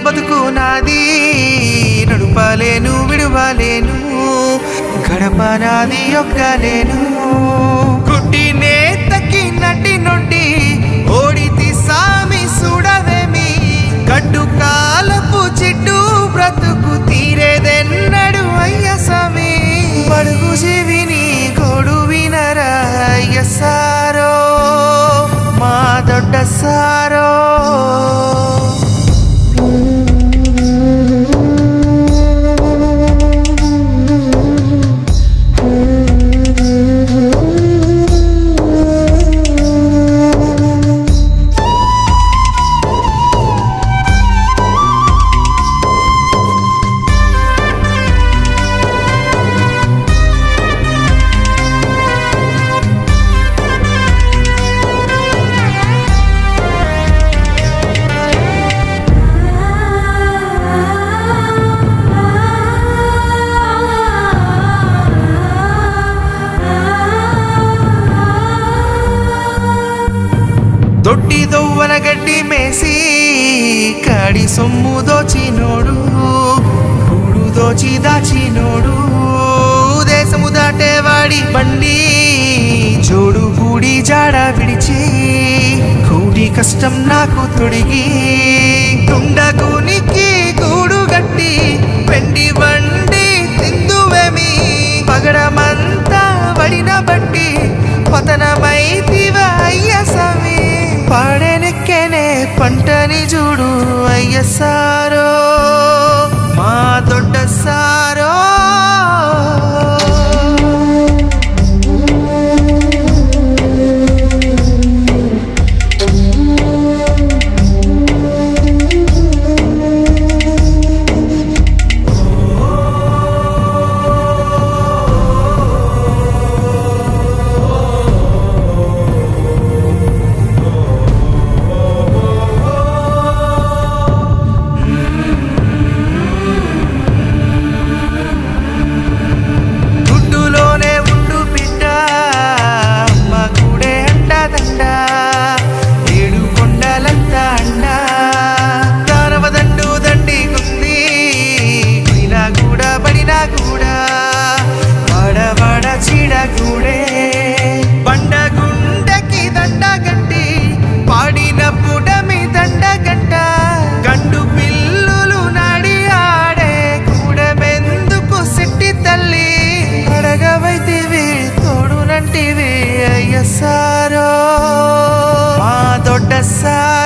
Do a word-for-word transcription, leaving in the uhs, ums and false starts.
బతుకు నాది నడుపాలేను విడువాలేను గడప నాది ఒక్కలేను గుడ్డినే తక్కి నటి నుండి ఓడితి సామి చూడవేమి గడ్డు కాలపు చిట్టు బ్రతుకు తీరేదెన్నడు అయ్య సామి బడుగు జీవిని గోడు వినరా అయ్య సారో మా దొడ్డ సారో దొడ్డి దొవ్వన గడ్డి మేసి కాడి సొమ్ము దోచినోడు గూడు దోచి దాచినోడు దేశము దాటేవాడి బండి జోడు గూడి జాడ విడిచి కూడి కష్టం నాకు తొడిగి తుండగునికి గూడు గట్టి పెండి వండి తిందువేమి పగడమంతా వడిన బట్టి పతనమైతివ అయ్య సామి పాడెనెక్కెనే పంటని చూడు అయ్య సారో మా దొడ్డ సారో సారో మా దొడ్డ సారో